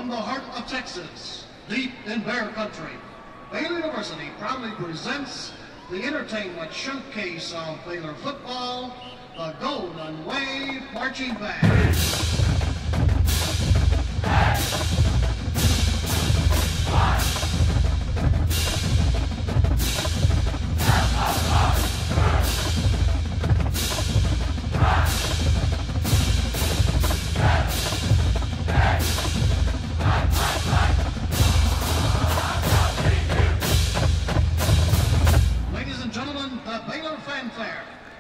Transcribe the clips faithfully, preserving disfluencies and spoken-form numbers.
From the heart of Texas, deep in Bear Country, Baylor University proudly presents the entertainment showcase of Baylor football, the Golden Wave Marching Band. Ladies and gentlemen, the Baylor Fanfare.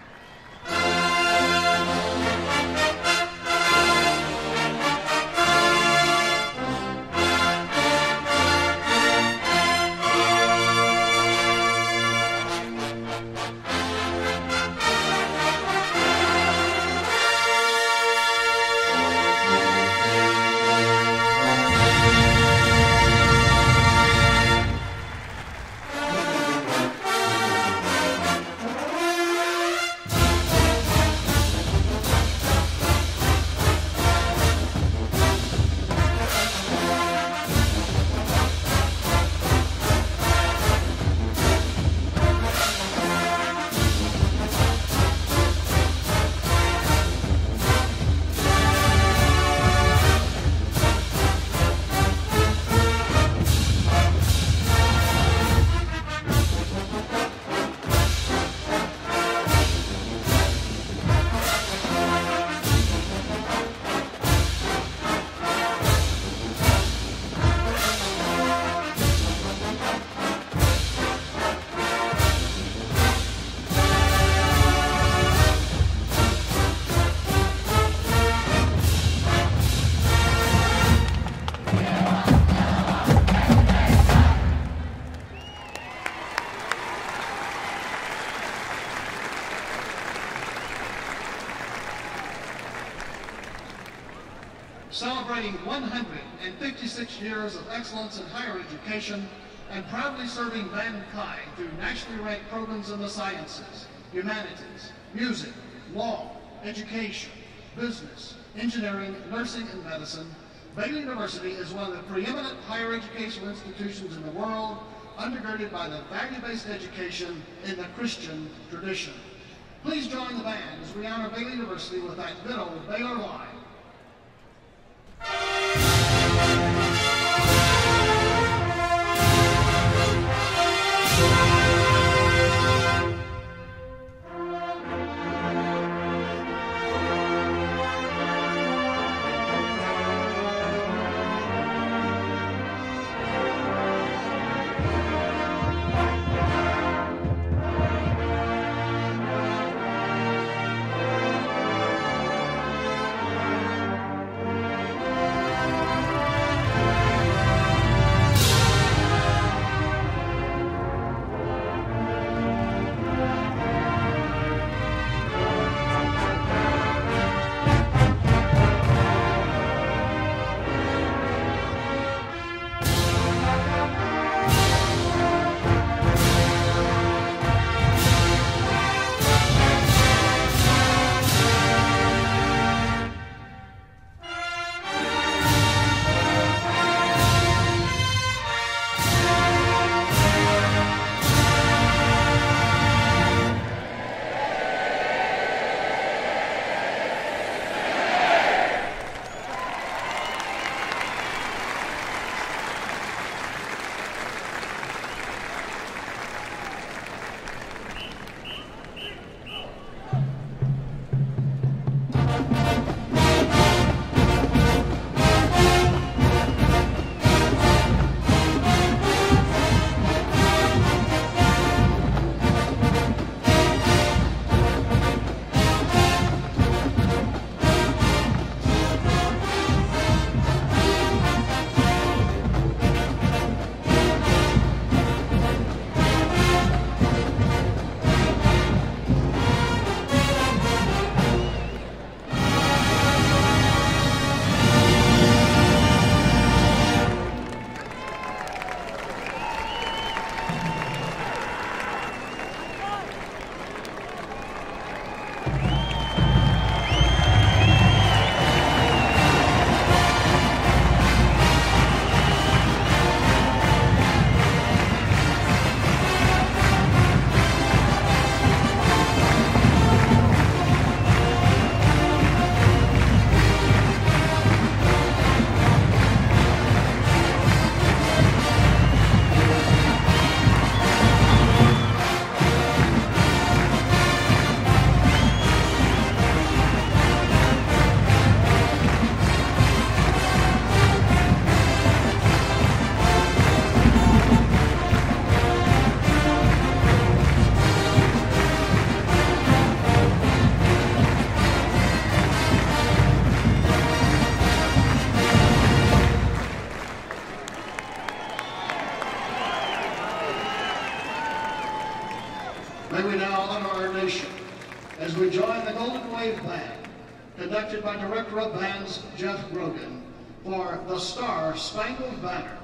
Celebrating one hundred fifty-six years of excellence in higher education and proudly serving mankind through nationally ranked programs in the sciences, humanities, music, law, education, business, engineering, nursing, and medicine, Baylor University is one of the preeminent higher educational institutions in the world, undergirded by the value-based education in the Christian tradition. Please join the band as we honor Baylor University with that good old Baylor Line. as we join the Golden Wave Band, conducted by Director of Bands Jeff Grogan, for the Star Spangled Banner.